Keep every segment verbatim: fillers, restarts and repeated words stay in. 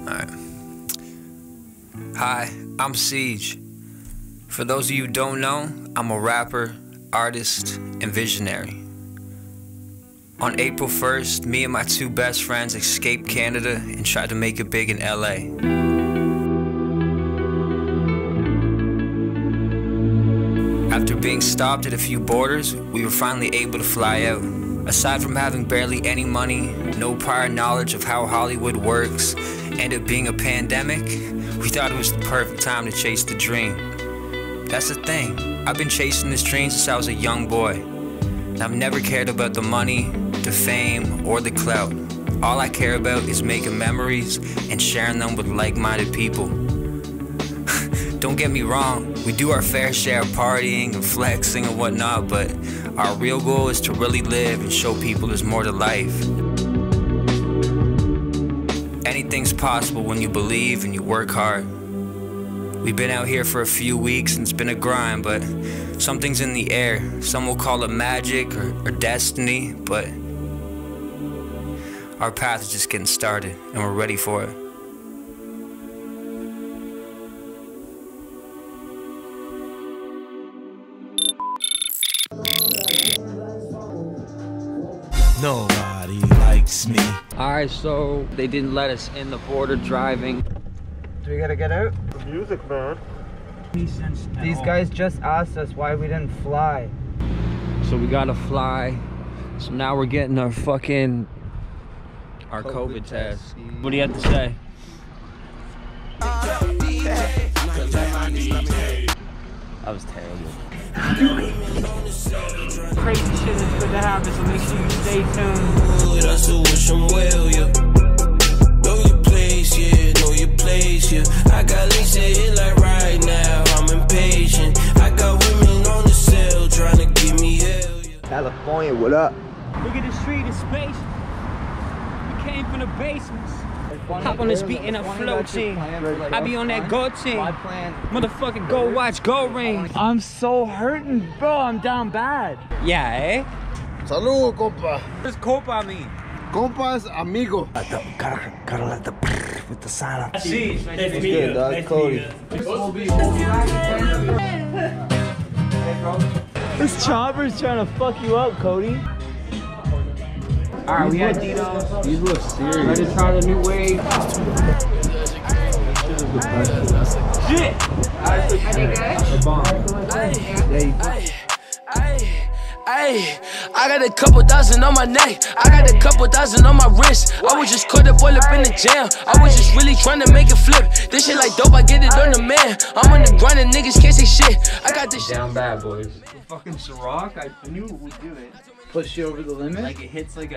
Alright. Hi, I'm Siege. For those of you who don't know, I'm a rapper, artist, and visionary. On April first, me and my two best friends escaped Canada and tried to make it big in L A. After being stopped at a few borders, we were finally able to fly out. Aside from having barely any money, no prior knowledge of how Hollywood works, and it being a pandemic, we thought it was the perfect time to chase the dream. That's the thing, I've been chasing this dream since I was a young boy. And I've never cared about the money, the fame, or the clout. All I care about is making memories and sharing them with like-minded people. Don't get me wrong, we do our fair share of partying and flexing and whatnot, but our real goal is to really live and show people there's more to life. Anything's possible when you believe and you work hard. We've been out here for a few weeks and it's been a grind, but something's in the air. Some will call it magic or, or destiny, but our path is just getting started and we're ready for it. Nobody likes me. Alright, so they didn't let us in the border driving. Do we gotta get out? The music, man. These guys just asked us why we didn't fly. So we gotta fly. So now we're getting our fucking our COVID, COVID test. test. What do you have to say? That was terrible. Crazy shit is good to happen, so make sure you stay tuned. That's to wish them well, yeah. Know your place, yeah, know your place, yeah. I got links that hit like right now, I'm impatient. I got women on the cell trying to give me hell, yeah. California, what up? Look at the street, it's space. We came from the basements. Hop on this beat in a flow team. I be on that go team. Motherfucking go watch, go ring. I'm so hurting, bro. I'm down bad. Yeah, eh? Salud, compa. What does compa mean? Compa is amigo. Gotta, gotta let the with the silence. See, That's good, dog. Cody. This chopper's trying to fuck you up, Cody. Alright, we had Dino's. These look serious. Ready to try the new wave. Shit! Are they good? Ay, I got a couple thousand on my neck, I got a couple thousand on my wrist. I was just caught up all up in the jam. I was just really trying to make it flip. This shit like dope, I get it on the man. I'm on the grind and niggas can't say shit. I got this shit. Down bad, boys. Fucking Ciroc, I knew it would do it. Push you over the limit? Like it hits like a...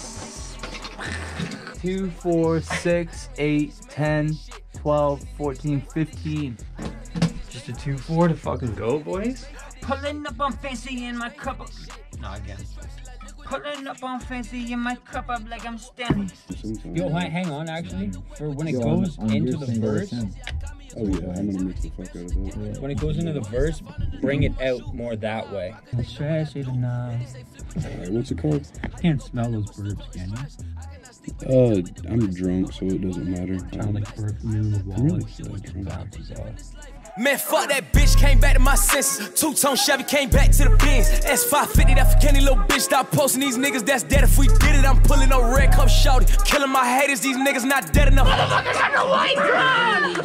two, four, six, eight, ten, twelve, fourteen, fifteen. Just a two four to fucking go, boys? Pulling up on fancy in my cup up. No, again. Pulling up on fancy in my cup up like I'm standing. Yo, hang on, actually. For when it Yo, goes I'm, I'm into the verse. Oh yeah, I'm gonna mix the fuck out of that. When it goes into the verse, bring it out more that way. Trashy tonight. Alright, what's it called? Can't smell those burps, can you? Uh, I'm drunk, so it doesn't matter. Sound like burp in the wall. Really? Man, fuck that bitch, came back to my senses. Two-tone Chevy came back to the Benz. S five fifty, that for Kenny, little bitch. Stop posting these niggas, that's dead. If we did it, I'm pulling no red cup shouty. Killing my haters, these niggas not dead enough. Motherfuckers have no white drum!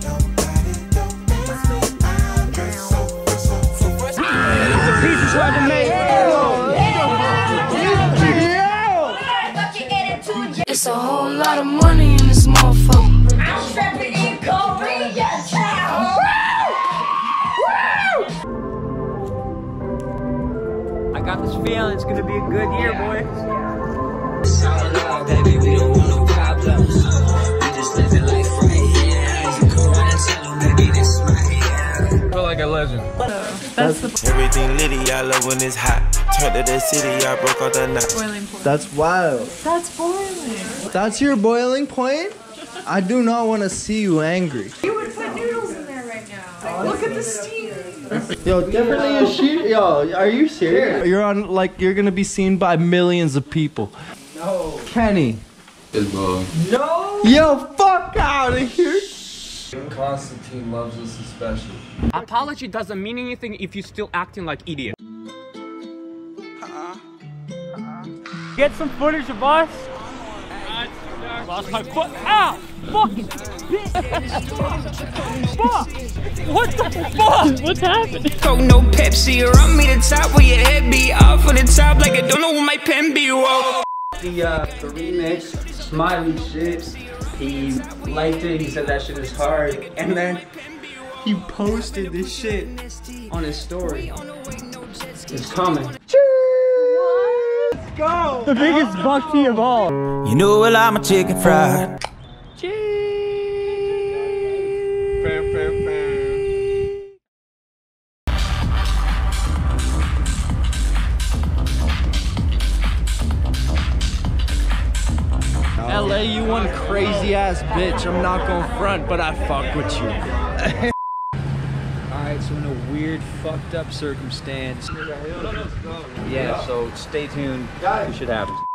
The pieces hard to make. It's a whole lot of money in this motherfucker. I'm stepping in Koreatown. I got this feeling it's gonna be a good year, boy. Baby, we don't want no problems. We just living life right here. You can run and tell them, baby, this is my year. I feel like a legend. That's the Everything litty, I love when it's hot. Turned to the city, I broke all the knots. Boiling point. That's wild. That's boiling. That's your boiling point? I do not want to see you angry. You would put noodles in there right now. Look at the steam. Yo, Kimberly, is she? Yo, are you serious? You're on, like, you're gonna be seen by millions of people. no. Kenny. It's ball. No. Yo, fuck out of here. Constantine loves us especially. Apology doesn't mean anything if you're still acting like idiot. Get some footage of us. Lost my foot. Ow! Fucking bitch! Fuck! What the fuck? What's happening? Coke, no Pepsi, run me the top where your head be off of the top like I don't know where my pen be. Whoa. The uh, the remix, Smiley shit. He liked it. He said that shit is hard, and then he posted this shit on his story. It's coming. Let's go. The biggest bhakti of all. You know well I'm a chicken fried. L A, you one crazy ass bitch. I'm not gonna front, but I fuck with you. Alright, so in a weird, fucked up circumstance. Yeah, so stay tuned. We should have it.